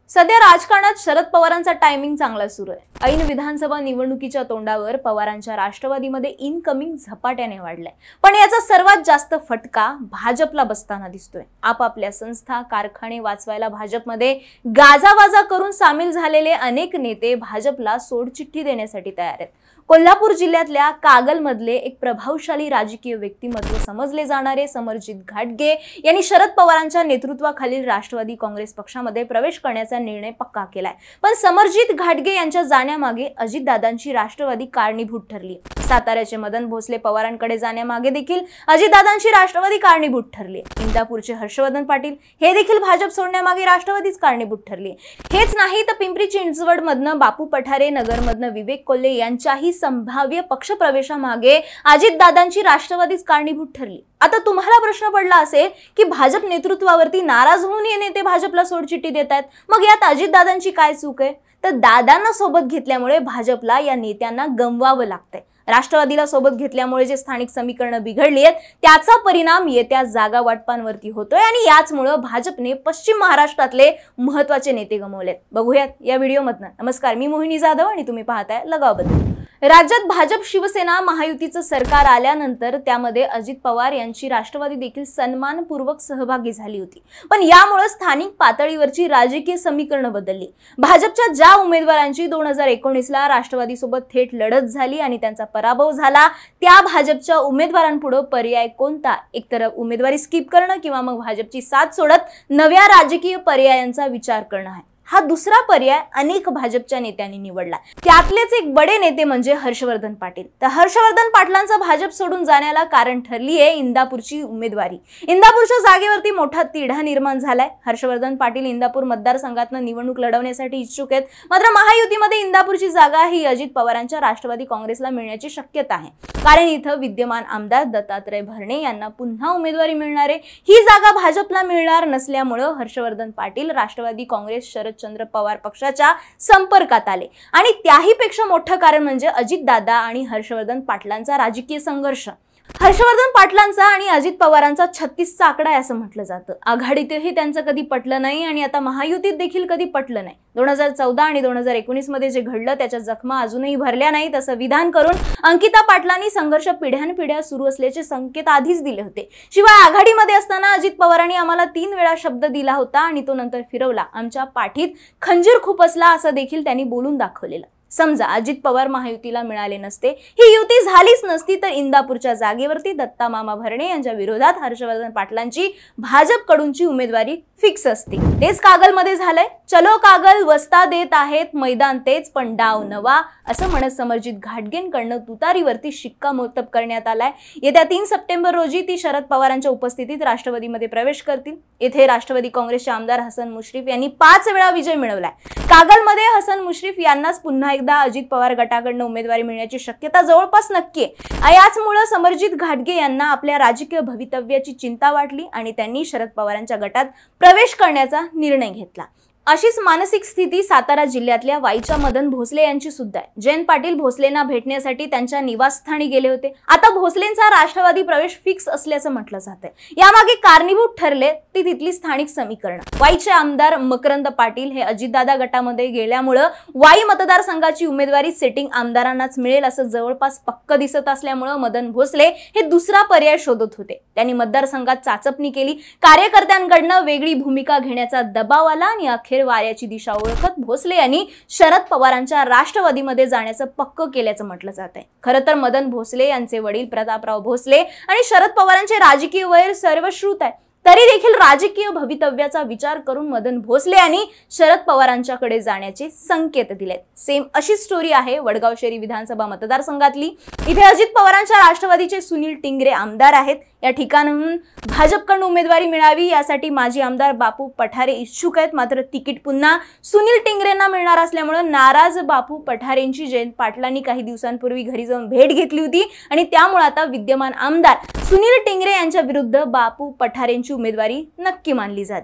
सध्या राजकारणात शरद पवारांचा टायमिंग चांगला सुरू आहे। ऐन विधानसभा निवडणुकीच्या तोंडावर पवारांच्या राष्ट्रवादीमध्ये इनकमिंग झपाट्याने वाढलाय। पण याचा सर्वात जास्त फटका भाजपला बसताना दिसतोय। आपापल्या संस्था कारखाने वाचवायला भाजपमध्ये गाजावाजा करून सामील झालेले अनेक नेते भाजपला सोडचिठ्ठी देण्यासाठी तयार आहेत। कोल्हापूर जिल्ह्यातल्या कागलमधले एक प्रभावशाली राजकीय व्यक्तिमत्व समजले जाणारे समरजित घाटगे यांनी शरद पवारांच्या नेतृत्वाखालील राष्ट्रवादी काँग्रेस पक्षामध्ये प्रवेश करण्याचा निर्णय पक्का केलाय। पण समरजित घाटगे यांच्या जाण्यामागे अजितदादांची राष्ट्रवादी कारणीभूत ठरली। साताऱ्याचे मदन भोसले पवारांकडे जाण्यामागे देखील अजितदादांची राष्ट्रवादी कारणीभूत ठरली। इंदापूरचे हर्षवर्धन पाटील हे देखील भाजप सोडण्यामागे राष्ट्रवादीच कारणीभूत ठरली। हेच नाही तर पिंपरी चिंचवडमधनं बापू पठारे, नगरमधनं विवेक कोल्हे यांच्याही संभाव्य पक्षप्रवेशामागे अजितदादांची राष्ट्रवादीच कारणीभूत ठरली। आता तुम्हाला प्रश्न पडला असेल की भाजप नेतृत्वावरती नाराज होऊन हे नेते भाजपला सोडचिठ्ठी देतात, मग यात अजितदादांची काय चूक आहे? तर दादांना सोबत घेतल्यामुळे भाजपला या नेत्यांना गमवावं लागतंय। राष्ट्रवादीला सोबत घेतल्यामुळे जे स्थानिक समीकरणं बिघडली आहेत त्याचा परिणाम येत्या जागा वाटपांवरती होतोय आणि याचमुळे भाजपने पश्चिम महाराष्ट्रातले महत्त्वाचे नेते गमावलेत। बघूयात या व्हिडिओमधनं। नमस्कार, मी मोहिनी जाधव आणि तुम्ही पाहताय लगावबद्दल। राज्यात भाजप शिवसेना महायुतीचं सरकार आल्यानंतर त्यामध्ये अजित पवार यांची राष्ट्रवादी देखील सन्मानपूर्वक सहभागी झाली होती। पण यामुळे स्थानिक पातळीवरची राजकीय समीकरणं बदलली। भाजपच्या ज्या उमेदवारांची 2019ला राष्ट्रवादी सोबत थेट लढत झाली आणि त्यांचा पराभव झाला, त्या भाजपच्या उमेदवारांपुढे पर्याय कोणता? एकतर उमेदवारी स्किप करणं किंवा मग भाजपची साथ सोडत नव्या राजकीय पर्यायांचा विचार करणं आहे। हा दुसरा पर्याय अनेक भाजपच्या नेत्यांनी निवडला। त्यातलेच एक बडे नेते म्हणजे हर्षवर्धन पाटील। तर हर्षवर्धन पाटलांचा भाजप सोडून जाण्याला कारण ठरली आहे इंदापूरची उमेदवारी। इंदापूरच्या जागेवरती मोठा तिढा निर्माण झालाय। हर्षवर्धन पाटील इंदापूर मतदारसंघातून निवडणूक लढवण्यासाठी इच्छुक आहेत। मात्र महायुतीमध्ये इंदापूरची जागा ही अजित पवारांच्या राष्ट्रवादी काँग्रेसला मिळण्याची शक्यता आहे, कारण इथं विद्यमान आमदार दत्तात्रय भरणे यांना पुन्हा उमेदवारी मिळणार आहे। ही जागा भाजपला मिळणार नसल्यामुळे हर्षवर्धन पाटील राष्ट्रवादी काँग्रेस शरदचंद्र पवार पक्षाच्या संपर्कात आले आणि त्याहीपेक्षा मोठं कारण म्हणजे अजितदादा आणि हर्षवर्धन पाटलांचा राजकीय संघर्ष। हर्षवर्धन पाटलांचा आणि अजित पवारांचा 36चा आकडा आहे असं म्हटलं जातं। आघाडीतही त्यांचं कधी पटलं नाही आणि आता महायुतीत देखील कधी पटलं नाही। 2014 आणि 2019 मध्ये जे घडलं त्याच्या जखमा अजूनही भरल्या नाहीत असं विधान करून अंकिता पाटलांनी संघर्ष पिढ्यानपिढ्या सुरू असल्याचे संकेत आधीच दिले होते। शिवाय आघाडीमध्ये असताना अजित पवारांनी आम्हाला 3 वेळा शब्द दिला होता आणि तो नंतर फिरवला। आमच्या पाठीत खंजीर खुपसला असं देखील त्यांनी बोलून दाखवलेलं। समजा अजित पवार महायुतीला मिळाले नसते, ही युती झालीच नसती, तर इंदापूरच्या जागेवरती दत्ता मामा भरणे यांच्या विरोधात हर्षवर्धन पाटलांची भाजपकडूनची उमेदवारी फिक्स असती। तेच कागलमध्ये झालंय। चलो कागल वस्ता देत आहेत, मैदान तेच पण डाव नवा असं म्हणत समरजित घाटगेंकडनं तुतारीवरती शिक्कामोर्तब करण्यात आलाय। येत्या 3 सप्टेंबर रोजी ती शरद पवारांच्या उपस्थितीत राष्ट्रवादीमध्ये प्रवेश करतील। येथे राष्ट्रवादी काँग्रेसचे आमदार हसन मुश्रीफ यांनी 5 वेळा विजय मिळवलाय। कागलमध्ये हसन मुश्रीफ यांनाच पुन्हा एकदा अजित पवार गटाकडनं उमेदवारी मिळण्याची शक्यता जवळपास नक्की आहे। याचमुळे समरजित घाटगे यांना आपल्या राजकीय भवितव्याची चिंता वाटली आणि त्यांनी शरद पवारांच्या गटात प्रवेश करण्याचा निर्णय घेतला। अशीच मानसिक स्थिती सातारा जिल्ह्यातल्या वाईच्या मदन भोसले यांची सुद्धा आहे। जयंत पाटील भोसलेंना भेटण्यासाठी त्यांच्या निवासस्थानी गेले होते। आता भोसलेंचा राष्ट्रवादी प्रवेश फिक्स असल्याचं म्हटलं जातंय। यामागे कारणीभूत ठरले ती तिथली स्थानिक समीकरणं। वाईचे आमदार मकरंद पाटील हे अजितदादा गटामध्ये गेल्यामुळे वाई मतदारसंघाची उमेदवारी सेटिंग आमदारांनाच मिळेल असं जवळपास पक्क दिसत असल्यामुळे मदन भोसले हे दुसरा पर्याय शोधत होते। त्यांनी मतदारसंघात चाचपणी केली। कार्यकर्त्यांकडनं वेगळी भूमिका घेण्याचा दबाव आला आणि अखेर वाऱ्याची दिशा ओळखत भोसले यांनी शरद पवारांच्या राष्ट्रवादीमध्ये जाण्याचं पक्क केल्याचं म्हटलं जात आहे। खरं तर मदन भोसले यांचे वडील प्रतापराव भोसले आणि शरद पवारांचे राजकीय वैर सर्वश्रुत आहे। तरी देखील राजकीय भवितव्याचा विचार करून मदन भोसले यांनी शरद पवारांच्याकडे जाण्याचे संकेत दिलेत। सेम अशी स्टोरी आहे वडगाव शहरी विधानसभा मतदारसंघातली। इथे अजित पवारांच्या राष्ट्रवादीचे सुनील टिंगरे आमदार आहेत। या ठिकाणाहून भाजपकडून उमेदवारी मिळावी यासाठी माजी आमदार बापू पठारे इच्छुक आहेत। मात्र तिकीट पुन्हा सुनील टिंगरेंना मिळणार असल्यामुळे नाराज बापू पठारेंची जयंत पाटलांनी काही दिवसांपूर्वी घरी जाऊन भेट घेतली होती आणि त्यामुळे आता विद्यमान आमदार सुनील टिंगरे यांच्या विरुद्ध बापू पठारेंची उमेदवारी नक्की मानली जाते।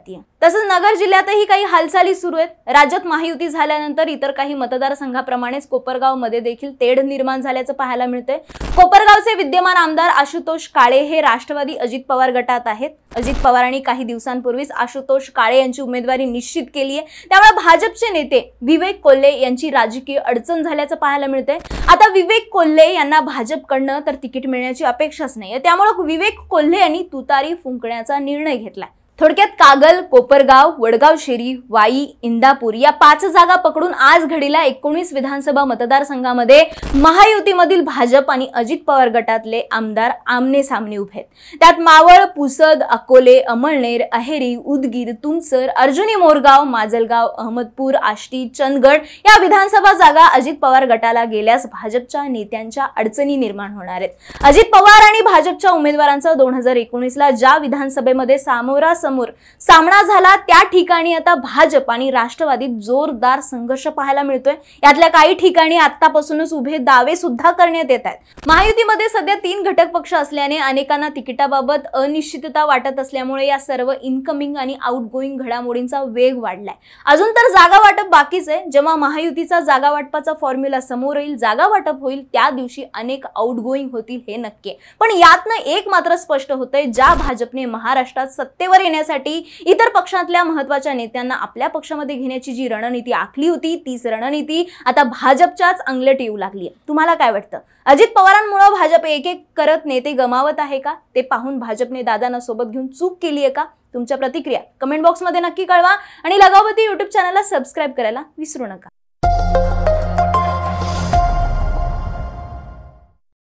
तसंच नगर जिल्ह्यातही काही हालचाली सुरू आहेत. राज्यात महायुती झाल्यानंतर इतर काही मतदारसंघाप्रमाणेच कोपरगावमध्ये देखील तेढ निर्माण झाल्याचं पाहायला मिळतंय. कोपरगावचे विद्यमान आमदार आशुतोष काळे हे राष्ट्रवादी अजित पवार गटात आहेत. अजित पवारांनी काही दिवसांपूर्वीच आशुतोष काळे यांची उमेदवारी निश्चित केली आहे. त्यामुळे भाजपचे नेते विवेक कोल्हे यांची राजकीय अडचण झाल्याचं पाहायला मिळतंय. आता विवेक कोल्हे यांना भाजपकडनं तर तिकीट मिळण्याची अपेक्षाच नाहीये. त्यामुळे विवेक कोल्हे यांनी तुतारी फुंकण्याचा निर्णय घेतलाय. थोडक्यात कागल, कोपरगाव, वडगाव शेरी, वाई, इंदापूर या 5 जागा पकडून आज घडीला 19 विधानसभा मतदारसंघामध्ये महायुतीमधील भाजप आणि अजित पवार गटातले आमदार आमने सामने उभे आहेत. त्यात मावळ, पुसद, अकोले, अमळनेर, अहेरी, उदगीर, तुमसर, अर्जुनी मोरगाव, माजलगाव, अहमदपूर, आष्टी, चंदगड या विधानसभा जागा अजित पवार गटाला गेल्यास भाजपच्या नेत्यांच्या अडचणी निर्माण होणार आहेत. अजित पवार आणि भाजपच्या उमेदवारांचा 2019ला ज्या विधानसभेमध्ये सामना झाला त्या ठिकाणी आता भाजप आणि राष्ट्रवादीत जोरदार संघर्ष पाहायला मिळतोय. यातल्या काही ठिकाणी आतापासूनच उभे दावे सुद्धा करण्यात येत आहेत. महायुतीमध्ये सध्या 3 घटक पक्ष असल्याने अनेकांना तिकिटाबाबत अनिश्चितता वाटत असल्यामुळे या सर्व इनकमिंग आणि आउटगोईंग घडामोडींचा वेग वाढलाय. अजून तर जागा वाटप बाकीच आहे. जेव्हा महायुतीचा जागा वाटपाचा फॉर्म्युला समोर येईल, जागा वाटप होईल, त्या दिवशी अनेक आउटगोईंग होतील हे नक्की. पण यातनं एक मात्र स्पष्ट होतंय, ज्या भाजपने महाराष्ट्रात सत्तेवर येण्यासाठी इतर पक्षातल्या महत्त्वाच्या नेत्यांना आपल्या पक्षामध्ये घेण्याची जी रणनीती आखली होती, तीच रणनीती आता भाजपच्याच अंगलट येऊ लागली आहे. तुम्हाला काय वाटतं? अजित पवारांमुळे भाजप एक एक करत नेते गमावत आहे का? ते पाहून भाजपने दादांना सोबत घेऊन चूक केली आहे का? तुमच्या प्रतिक्रिया कमेंट बॉक्समध्ये नक्की कळवा आणि लगावती YouTube चॅनलला सबस्क्राईब करायला विसरू नका.